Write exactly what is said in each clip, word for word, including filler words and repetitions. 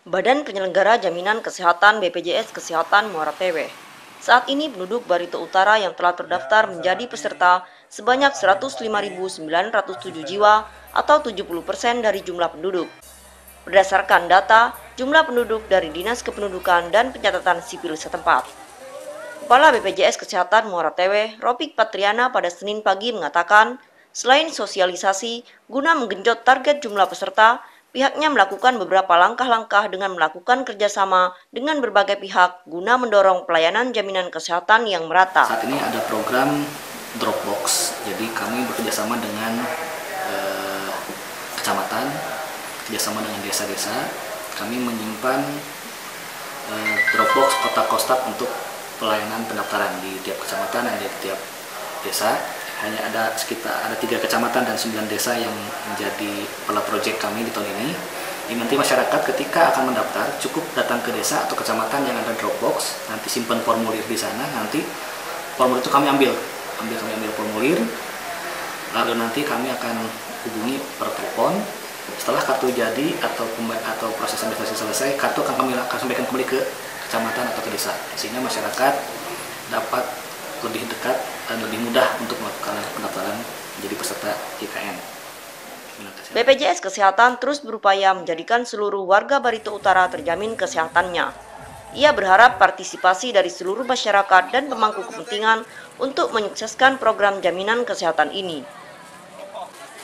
Badan Penyelenggara Jaminan Kesehatan B P J S Kesehatan Muara Tewe. Saat ini penduduk Barito Utara yang telah terdaftar menjadi peserta sebanyak seratus lima ribu sembilan ratus tujuh jiwa atau tujuh puluh persen dari jumlah penduduk. Berdasarkan data jumlah penduduk dari Dinas Kependudukan dan Pencatatan Sipil setempat. Kepala B P J S Kesehatan Muara Tewe, Ropik Patriana pada Senin pagi mengatakan, selain sosialisasi guna menggenjot target jumlah peserta, pihaknya melakukan beberapa langkah-langkah dengan melakukan kerjasama dengan berbagai pihak guna mendorong pelayanan jaminan kesehatan yang merata. Saat ini ada program Dropbox, jadi kami bekerjasama dengan eh, kecamatan, kerjasama dengan desa-desa, kami menyimpan eh, Dropbox kotak-kotak untuk pelayanan pendaftaran di tiap kecamatan dan di tiap desa. Hanya ada sekitar ada tiga kecamatan dan sembilan desa yang menjadi pilot project kami di tahun ini. Jadi nanti masyarakat ketika akan mendaftar cukup datang ke desa atau kecamatan yang ada Dropbox, nanti simpan formulir di sana, nanti formulir itu kami ambil, ambil kami ambil formulir, lalu nanti kami akan hubungi per telepon. Setelah kartu jadi atau atau proses administrasi selesai, kartu akan kami akan sampaikan kembali ke kecamatan atau ke desa, sehingga masyarakat dapat lebih dekat dan lebih mudah untuk melakukan pendaftaran menjadi peserta J K N. B P J S Kesehatan terus berupaya menjadikan seluruh warga Barito Utara terjamin kesehatannya. Ia berharap partisipasi dari seluruh masyarakat dan pemangku kepentingan untuk menyukseskan program jaminan kesehatan ini.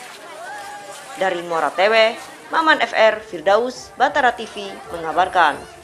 Dari Muara Tewe, Maman F R Firdaus, Batara T V mengabarkan.